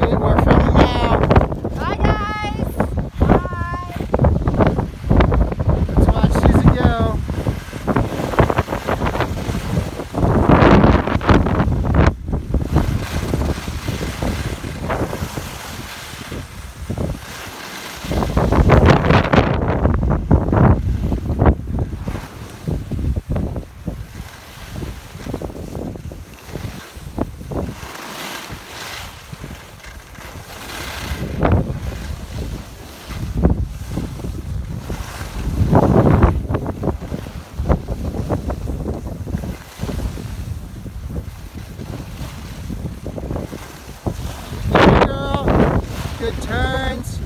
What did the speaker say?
we're filming now. Hi guys! Hi! Let's watch Susan go. Good turns.